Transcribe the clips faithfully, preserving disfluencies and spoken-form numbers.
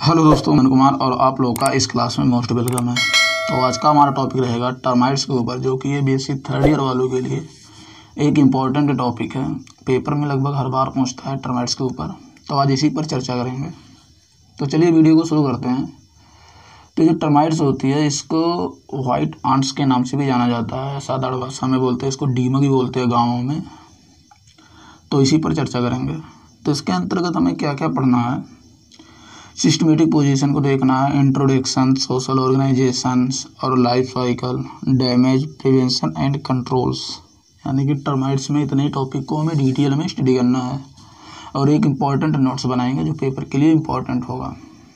Hello दोस्तों, मन कुमार और आप लोगों का इस क्लास में मोस्ट वेलकम है। तो आज का हमारा टॉपिक रहेगा टर्माइट्स के ऊपर, जो कि ये बीएससी थर्ड ईयर वालों के लिए एक इम्पॉर्टेंट टॉपिक है। पेपर में लगभग हर बार पूछता है टर्माइट्स के ऊपर, तो आज इसी पर चर्चा करेंगे। तो चलिए वीडियो को शुरू करते हैं। तो जो टर्माइट्स होती है, इसको वाइट आंट्स के नाम से भी जाना जाता है, साधारण भाषा में बोलते हैं इसको डीमक भी बोलते हैं गाँवों में। तो इसी पर चर्चा करेंगे। तो इसके अंतर्गत हमें क्या क्या पढ़ना है, सिस्टमेटिक पोजीशन को देखना है, इंट्रोडक्शन, सोशल ऑर्गेनाइजेशंस और life cycle, damage prevention and controls. यानी कि टर्माइट्स में इतने टॉपिक को हमें डिटेल में स्टडी करना है और एक इम्पॉर्टेंट नोट्स बनाएंगे जो पेपर के लिए इम्पॉर्टेंट होगा।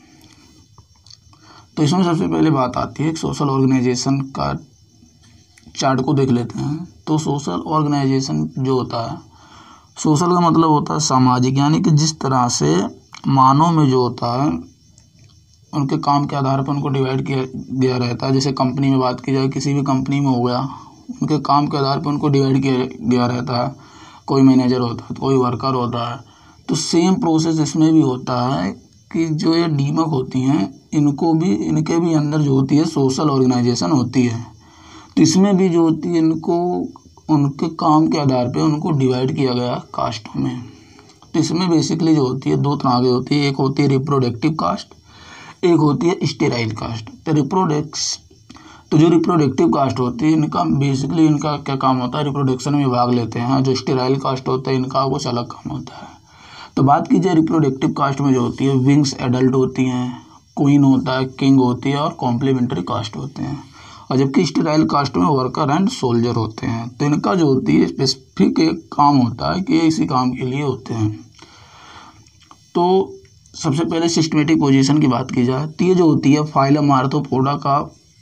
तो इसमें सबसे पहले बात आती है सोशल ऑर्गेनाइजेशन का चार्ट को देख लेते हैं। तो सोशल ऑर्गेनाइजेशन जो होता है, सोशल का मतलब होता है सामाजिक, यानी कि जिस तरह से मानव में जो होता है उनके काम के आधार पर उनको डिवाइड किया गया रहता है। जैसे कंपनी में बात की जाए, किसी भी कंपनी में हो गया, उनके काम के आधार पर उनको डिवाइड किया गया रहता है। कोई मैनेजर होता है, कोई वर्कर होता है। तो सेम प्रोसेस इसमें भी होता है कि जो ये डीमक होती हैं, इनको भी इनके भी अंदर जो होती है सोशल ऑर्गेनाइजेशन होती है। तो इसमें भी जो होती है, इनको उनके काम के आधार पर उनको डिवाइड किया गया कास्टों में। तो इसमें बेसिकली जो होती है दो तरह की होती है, एक होती है रिप्रोडक्टिव कास्ट, एक होती है स्टेराइल कास्ट। तो रिप्रोडक्स तो जो रिप्रोडक्टिव कास्ट होती है, इनका बेसिकली इनका क्या काम होता है, रिप्रोडक्शन में भाग लेते हैं। जो स्टेराइल कास्ट होता है, इनका कुछ अलग काम होता है। तो बात की जाए रिप्रोडक्टिव कास्ट में जो होती है, विंग्स एडल्ट होती हैं, क्वीन होता है, किंग होती है और कॉम्प्लीमेंट्री कास्ट होते हैं। और जबकि स्टेराइल कास्ट में वर्कर एंड सोल्जर होते हैं। तो इनका जो होती है स्पेसिफिक एक काम होता है कि ये इसी काम के लिए होते हैं। तो सबसे पहले सिस्टमेटिक पोजीशन की बात की जाए तो ये जो होती है फाइलम आर्थ्रोपोडा का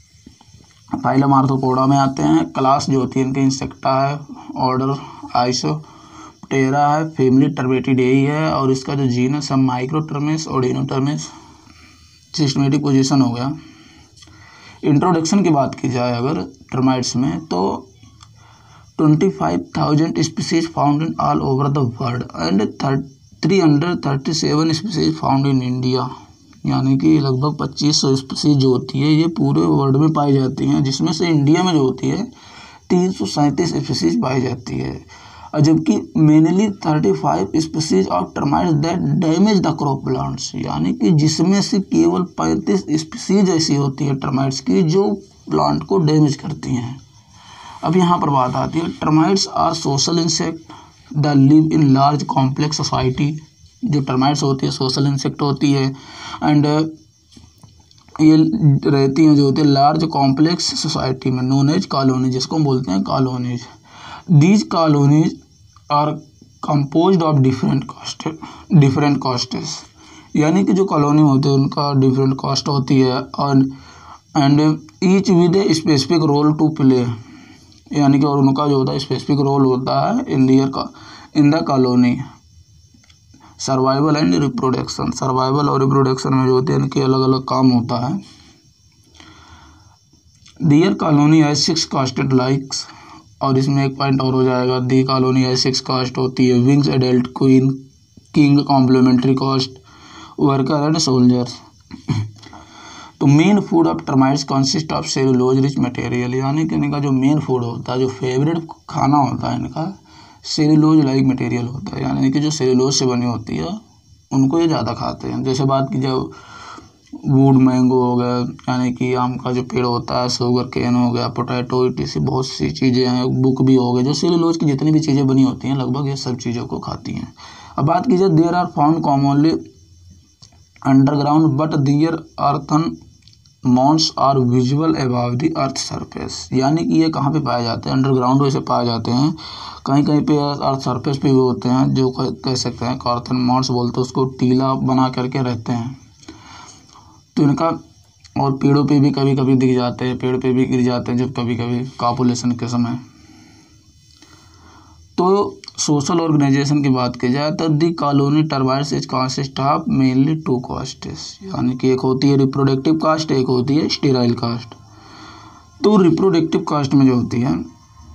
फाइलम आर्थ्रोपोडा में आते हैं। क्लास जो होती है इनके इंसेक्टा है, ऑर्डर आइसोप्टेरा है, फैमिली टर्मेटिडेई है और इसका जो जीनस है माइक्रोटर्मेस और डिनोटर्मेस। सिस्टमेटिक पोजीशन हो गया। इंट्रोडक्शन की बात की जाए अगर टर्माइट्स में, तो twenty five thousand species found in all over the world and three hundred thirty seven species found in India. यानी कि लगभग पच्चीस सौ स्पीसीज जो होती है ये पूरे वर्ल्ड में पाई जाती हैं, जिसमें से इंडिया में जो होती है तीन सौ सैंतीस स्पीसीज पाई जाती है। और जबकि mainly thirty five species of termites that damage the crop plants, यानी कि जिसमें से केवल पैंतीस स्पीसीज ऐसी होती है टर्माइट्स की जो प्लांट को डैमेज करती हैं। अब यहाँ पर बात आती है, termites are social insect the live in large complex society. जो टर्माइट्स होती है सोशल इंसेक्ट होती है एंड ये रहती हैं जो होती है लार्ज कॉम्प्लेक्स सोसाइटी में, नोन एज कॉलोनी, जिसको हम बोलते हैं colonies. These colonies are composed of different caste different castes, यानी कि जो कॉलोनी होती है उनका डिफरेंट कास्ट होती है और and each with a specific role to play, यानी कि और उनका जो होता है स्पेसिफिक रोल होता है इन दियर का in the colony. Survival and reproduction, survival और रिप्रोडक्शन में जो होते हैं इनके अलग अलग काम होता है। दियर कॉलोनी है सिक्स कास्टेड लाइक्स, और इसमें एक पॉइंट और हो जाएगा, दी कॉलोनी है सिक्स कास्ट होती है, wings adult, queen, king, complementary caste, worker and soldiers. तो main food of termites consist of cellulose rich material, यानी कि इनका जो मेन फूड होता है, जो फेवरेट खाना होता है इनका, सेलुलोज लाइक मटेरियल होता है, यानी कि जो सेलुलोज से बनी होती है उनको ये ज़्यादा खाते हैं। जैसे बात की जाए वुड मैंगो हो गया, यानी कि आम का जो पेड़ होता है, शुगर केन हो गया, पोटैटो, इसी बहुत सी चीज़ें हैं, बुक भी हो गए, जो सेलुलोज की जितनी भी चीज़ें बनी होती हैं लगभग ये सब चीज़ों को खाती हैं। अब बात की जाए, there are found commonly underground but their earthen mounds are visual above the earth surface, यानी कि ये कहाँ पे पाए जाते हैं, अंडरग्राउंड वैसे पाए जाते हैं, कहीं कहीं पे अर्थ सरफेस पे भी होते हैं, जो कह सकते हैं अर्थन मॉन्स बोलते हैं उसको, टीला बना करके रहते हैं। तो इनका और पेड़ों पे भी कभी कभी दिख जाते हैं, पेड़ पे भी गिर जाते हैं जब कभी कभी कॉपुलेशन के समय। तो सोशल ऑर्गेनाइजेशन की बात की जाए तो the colony termites is consist of mainly two castes, यानी कि एक होती है रिप्रोडक्टिव कास्ट, एक होती है स्टेराइल कास्ट। तो रिप्रोडक्टिव कास्ट में जो होती है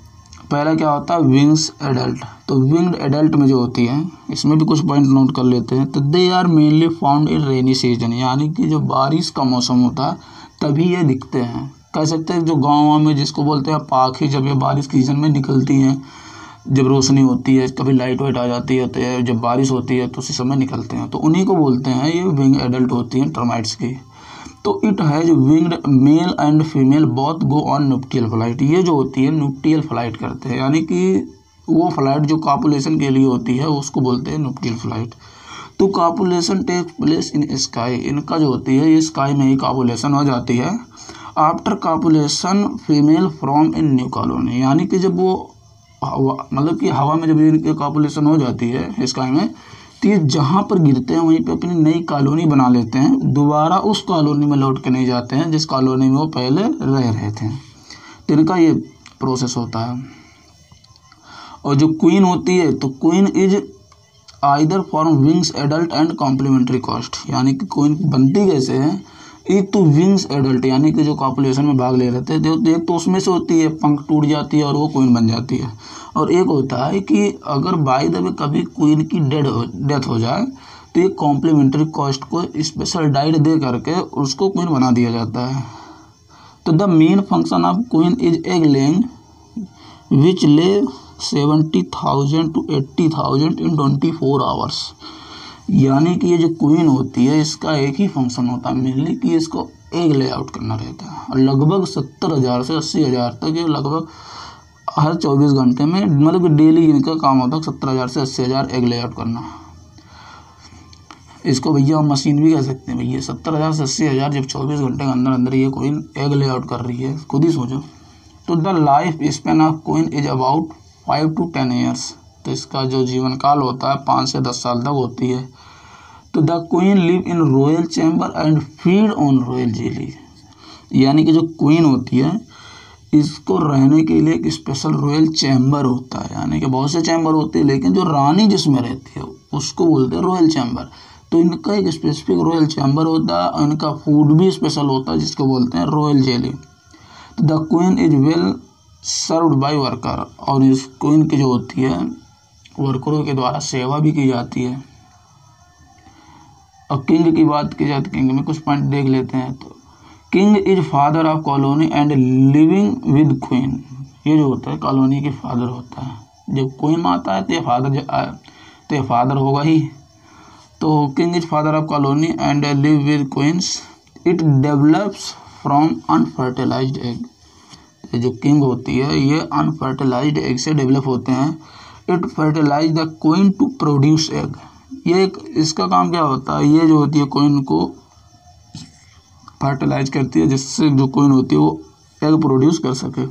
पहला क्या होता है विंग्स एडल्ट। तो विंग्ड एडल्ट में जो होती है, इसमें भी कुछ पॉइंट नोट कर लेते हैं। तो they are mainly found in rainy season, यानी कि जो बारिश का मौसम होता है तभी ये दिखते हैं। कह सकते हैं जो गाँव में जिसको बोलते हैं पाखी, जब ये बारिश के सीजन में निकलती हैं, जब रोशनी होती है, कभी लाइट वाइट आ जाती है, तो जब बारिश होती है तो उसी समय निकलते हैं, तो उन्हीं को बोलते हैं ये विंग एडल्ट होती हैं टर्माइट्स की। तो it has winged male and female both go on nuptial flight. ये जो होती है नुप्टियल फ्लाइट करते हैं, यानी कि वो फ्लाइट जो कॉपुलेशन के लिए होती है उसको बोलते हैं नुप्टियल फ्लाइट। तो copulation take place in sky, इनका जो होती है ये स्काई में ही कॉपुलेशन हो जाती है। After copulation female from in new colony, यानी कि जब वो हवा मतलब कि हवा में जब इनकी कॉपुलेशन हो जाती है स्काई में, तो ये जहाँ पर गिरते हैं वहीं पे अपनी नई कॉलोनी बना लेते हैं, दोबारा उस कॉलोनी में लौट के नहीं जाते हैं जिस कॉलोनी में वो पहले रह रहे थे। तो इनका ये प्रोसेस होता है। और जो क्वीन होती है, तो queen is either form wings adult and complementary caste, यानी कि क्वीन बनती कैसे है, एक तो विंग्स एडल्ट यानी कि जो कॉपुलेशन में भाग ले रहे थे, एक तो उसमें से होती है पंख टूट जाती है और वो क्वीन बन जाती है। और एक होता है कि अगर बाय द वे कभी क्वीन की डेड हो डेथ हो जाए तो ये कॉम्प्लीमेंट्री कॉस्ट को स्पेशल डाइट दे करके उसको क्वीन बना दिया जाता है। तो the main function of queen is egg laying which lay seventy thousand to eighty thousand in twenty four hours, यानी कि ये जो क्वीन होती है इसका एक ही फंक्शन होता है मेनली कि इसको एग लेआउट करना रहता है। और लगभग सत्तर हज़ार से अस्सी हज़ार तक ये लगभग हर चौबीस घंटे में मतलब कि डेली इनका काम होता है सत्तर हज़ार से अस्सी हज़ार एग लेआउट करना। इसको भैया हम मशीन भी कह सकते हैं। भैया सत्तर हज़ार से अस्सी हज़ार जब चौबीस घंटे के अंदर अंदर ये क्वीन एग लेआउट कर रही है, खुद ही सोचो। तो the life span of queen is about five to ten years, तो इसका जो जीवन काल होता है पाँच से दस साल तक होती है। तो the queen live in royal chamber and feed on royal jelly, यानी कि जो क्वीन होती है इसको रहने के लिए एक स्पेशल रॉयल चैम्बर होता है, यानी कि बहुत से चैम्बर होते हैं लेकिन जो रानी जिसमें रहती है उसको बोलते हैं रॉयल चैम्बर। तो इनका एक स्पेसिफिक रॉयल चैम्बर होता है और इनका फूड भी स्पेशल होता है जिसको बोलते हैं रॉयल जेली। तो the queen is well served by worker, और इस क्वीन की जो होती है वर्करों के द्वारा सेवा भी की जाती है। और किंग की बात की जाए तो किंग में कुछ पॉइंट देख लेते हैं। तो king is father of colony and living with queen, ये जो होता है कॉलोनी के फादर होता है। जब क्वीन आता है तो ये फादर तो ये फादर होगा ही। तो king is father of colony and live with queens, it develops from unfertilized egg, जो किंग होती है ये अनफर्टिलाइज्ड एग से डेवलप होते हैं। It fertilize the queen to produce egg, ये एक इसका काम क्या होता है, ये जो होती है क्वीन को फर्टिलाइज करती है जिससे जो क्वीन होती है वो एग प्रोड्यूस कर सके।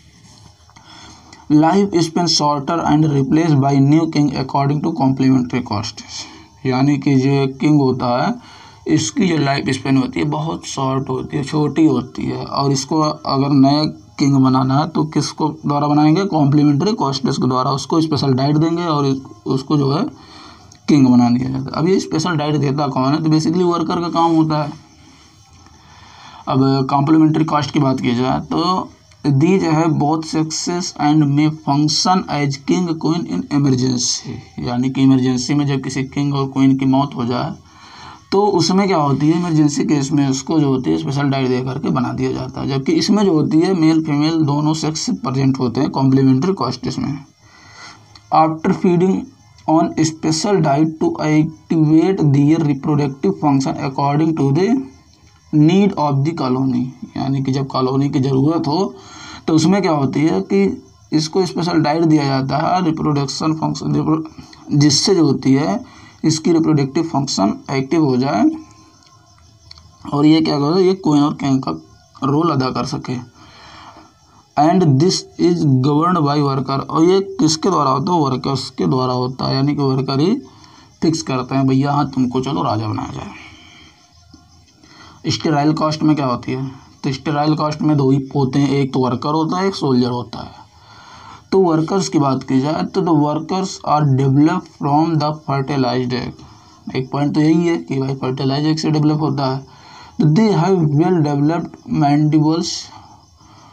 Life span shorter and replace by new king according to complementary caste, यानी कि जो किंग होता है इसकी जो लाइफ स्पेन होती है बहुत शॉर्ट होती है, छोटी होती है। और इसको अगर नए किंग बनाना है तो किसको द्वारा बनाएंगे, कॉम्प्लीमेंट्री कॉस्टेस के द्वारा उसको स्पेशल डाइट देंगे और उसको जो है किंग बना दिया जाता है। अब ये स्पेशल डाइट देता कौन है, तो बेसिकली वर्कर का काम होता है। अब कॉम्प्लीमेंट्री कॉस्ट की बात की जाए तो दीज है both sexes and may function as king queen in emergency, यानी कि इमरजेंसी में जब किसी किंग और क्वीन की मौत हो जाए तो उसमें क्या होती है, इमरजेंसी केस में उसको जो होती है स्पेशल डाइट दे करके बना दिया जाता है। जबकि इसमें जो होती है मेल फीमेल दोनों सेक्स प्रेजेंट होते हैं कॉम्प्लीमेंट्री कॉस्टेस में। After feeding on special diet to activate their reproductive function according to the need of the colony, यानी कि जब कॉलोनी की ज़रूरत हो तो उसमें क्या होती है कि इसको स्पेशल डाइट दिया जाता है रिप्रोडक्शन फंक्शन, जिससे जो होती है इसकी रिप्रोडक्टिव फंक्शन एक्टिव हो जाए और ये क्या करे, ये क्वीन और किंग का रोल अदा कर सके। And this is governed by worker, और ये किसके द्वारा होता है, वर्कर्स के द्वारा होता है, यानी कि वर्कर ही फिक्स करते हैं भैया हाँ तुमको चलो राजा बनाया जाए। स्टेराइल कास्ट में क्या होती है, तो स्टेराइल कास्ट में दो ही होते हैं, एक तो वर्कर होता है एक सोल्जर होता है। तो वर्कर्स की बात की जाए तो the workers are develop from the fertilized egg, एक पॉइंट तो यही है कि भाई फर्टिलाइज्ड एग से डेवलप होता है। तो they have well developed mandibles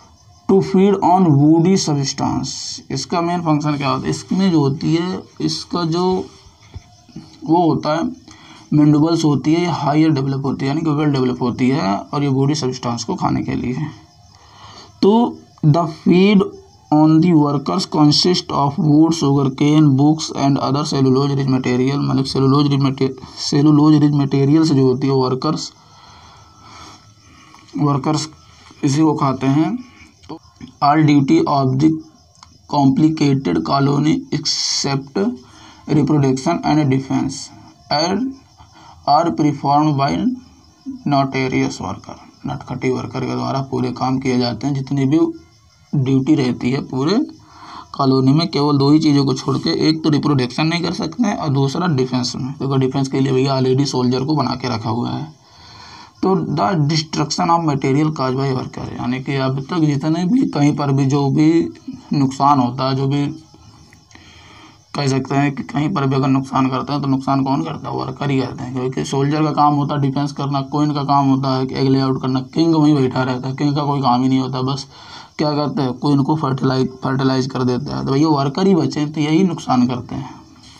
to feed on woody substance. इसका मेन फंक्शन क्या होता है, इसमें जो होती है इसका जो वो होता है मैंडिबल्स होती है, ये हायर डेवलप होती है यानी कि वेल डेवलप होती है और ये वुडी सब्सटेंस को खाने के लिए। तो the feed on the workers consist of wood, sugar cane, books and other cellulose rich material. मतलब cellulose rich cellulose rich material से जो होती है वर्कर्स वर्कर्स इसी को खाते हैं। तो all duty of the complicated colony except reproduction and defence and are performed by notorious worker. नटखटी वर्कर के द्वारा पूरे काम किए जाते हैं। जितनी भी ड्यूटी रहती है पूरे कॉलोनी में, केवल दो ही चीज़ों को छोड़ के, एक तो रिप्रोडक्शन नहीं कर सकते हैं और दूसरा डिफेंस में, क्योंकि डिफेंस के लिए भैया ऑलरेडी सोल्जर को बना के रखा हुआ है। तो the destruction of material cause by worker, यानी कि अब तक जितने भी कहीं पर भी जो भी नुकसान होता है, जो भी कह सकते हैं कि कहीं पर भी अगर नुकसान करते हैं तो नुकसान कौन करता है, वर्कर ही करते हैं। क्योंकि सोल्जर का काम होता है डिफेंस करना, क्वीन का काम होता है कि एग लेआउट करना, किंग वहीं बैठा रहता है, किंग का कोई काम ही नहीं होता, बस क्या करते हैं क्वीन को फर्टिलाइज फर्टिलाइज कर देते हैं। तो भैया वर्कर ही बचे तो यही नुकसान करते हैं।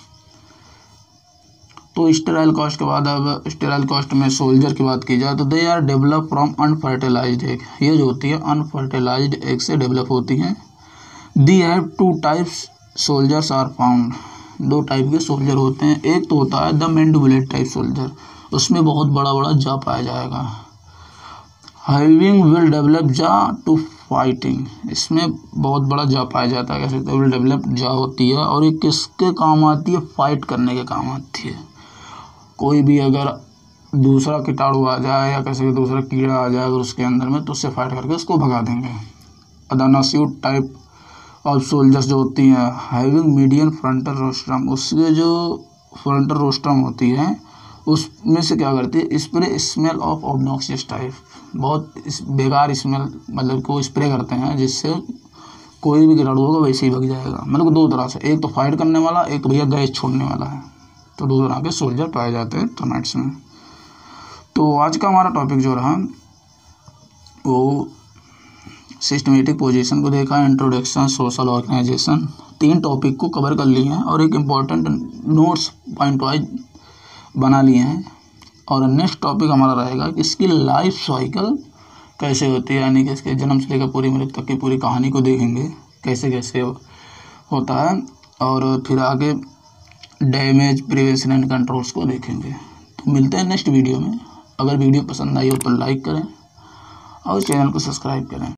तो स्टेराइल कॉस्ट के बाद अब स्टेराइल कॉस्ट में सोल्जर की बात की जाए तो they are develop from unfertilized egg. ये जो होती है अनफर्टिलाइज्ड एग से डेवलप होती हैं। They have two types soldiers are found. दो टाइप के सोल्जर होते हैं। एक तो होता है द मैंडिबुलेट टाइप सोल्जर, उसमें बहुत बड़ा बड़ा जा पाया जाएगा। Having well develop jaw to fighting, इसमें बहुत बड़ा जा पाया जाता है, कैसे विल डेवलप जा होती है और ये किसके काम आती है, फाइट करने के काम आती है। कोई भी अगर दूसरा कीटाणु आ जाए या कैसे दूसरा कीड़ा आ जाए अगर उसके अंदर में, तो उससे फाइट करके उसको भगा देंगे। अदानास्यूट टाइप ऑफ सोल्जर्स जो होती हैं हैविंग मीडियन फ्रंटल रोस्ट्रम, उसके जो फ्रंटल रोस्ट्रम होती है उसमें से क्या करती है, spray smell of obnoxious type, बहुत इस बेकार स्मेल मतलब को स्प्रे करते हैं जिससे कोई भी कीटाणु होगा वैसे ही भग जाएगा। मतलब दो तरह से, एक तो फाइट करने वाला, एक तो भैया गैस छोड़ने वाला है। तो दो तरह के सोल्जर पाए जाते हैं टर्माइट्स में। तो आज का हमारा टॉपिक जो रहा वो सिस्टमेटिक पोजीशन को देखा, इंट्रोडक्शन, सोशल ऑर्गेनाइजेशन, तीन टॉपिक को कवर कर लिए हैं और एक इम्पॉर्टेंट नोट्स पॉइंट वाइज बना लिए हैं। और नेक्स्ट टॉपिक हमारा रहेगा कि इसकी लाइफ साइकिल कैसे होती है, यानी कि इसके जन्म से लेकर पूरी मृत्यु तक की पूरी कहानी को देखेंगे कैसे कैसे होता है। और फिर आगे डैमेज प्रिवेंशन एंड कंट्रोल्स को देखेंगे। तो मिलते हैं नेक्स्ट वीडियो में। अगर वीडियो पसंद आई हो तो लाइक करें और चैनल को सब्सक्राइब करें।